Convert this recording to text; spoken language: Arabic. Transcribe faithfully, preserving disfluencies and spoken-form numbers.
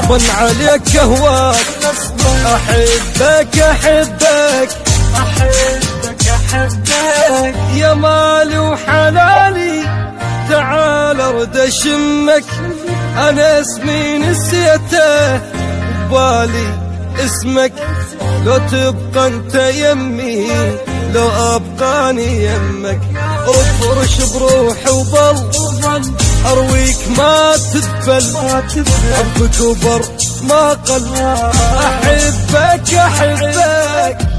غصبا عليك اهواك، احبك احبك احبك احبك يا مالي وحلالي، تعال ارد اشمك، انا اسمي نسيته وبالي اسمك، لو تبقى انت يمي لو ابقاني يمك، افرش بروحي وظل ارويك ما تذبل، حبك وبر ما قل، احبك احبك